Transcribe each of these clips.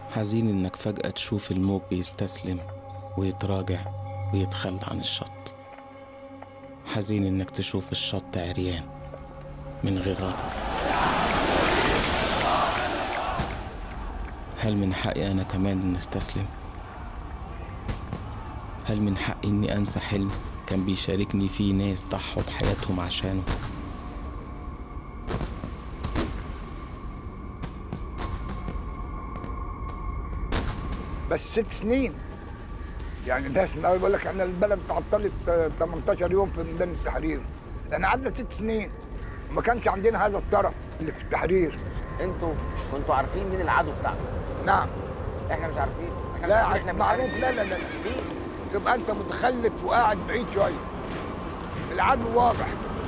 حزين إنك فجأة تشوف الموج بيستسلم ويتراجع ويتخلى عن الشط. حزين إنك تشوف الشط عريان من غير غطا. هل من حقي أنا كمان إني أستسلم؟ هل من حقي إني أنسى حلم كان بيشاركني فيه ناس ضحوا بحياتهم عشانه؟ بس 6 سنين يعني الناس من الاول بيقول لك احنا البلد تعطلت 18 يوم في ميدان التحرير. احنا قعدنا 6 سنين وما كانش عندنا هذا الطرف اللي في التحرير. انتوا كنتوا عارفين مين العدو بتاعكم؟ نعم. احنا مش عارفين. لا احنا معروف. لا ليه؟ تبقى انت متخلف وقاعد بعيد شويه. العدو واضح.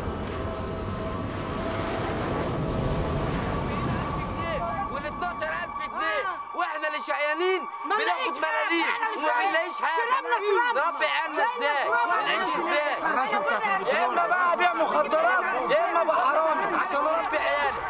واحنا اللي شقيانين بناخد ملاليم وما بنلاقيش حاجه. نربي عيالنا ازاي؟ نعيش ازاي؟ يا اما بقى ابيع مخدرات يا اما ابقى حرامي عشان اربي عيالي.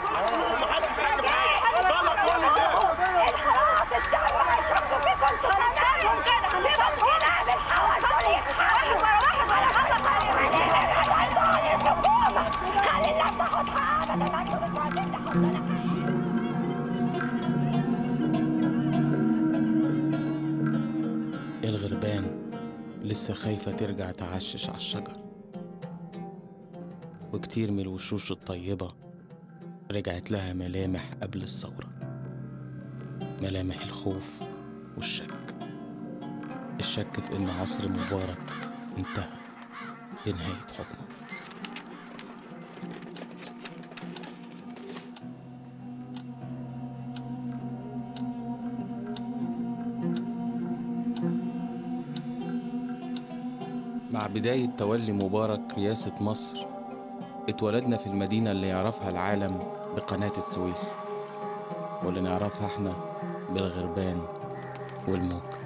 الغربان لسه خايفة ترجع تعشش على الشجر، وكتير من الوشوش الطيبة رجعت لها ملامح قبل الثورة، ملامح الخوف والشك. الشك في إن عصر مبارك انتهى بنهاية حكمه. مع بداية تولي مبارك رئاسة مصر اتولدنا في المدينة اللي يعرفها العالم بقناة السويس، واللي نعرفها احنا بالغربان والموج.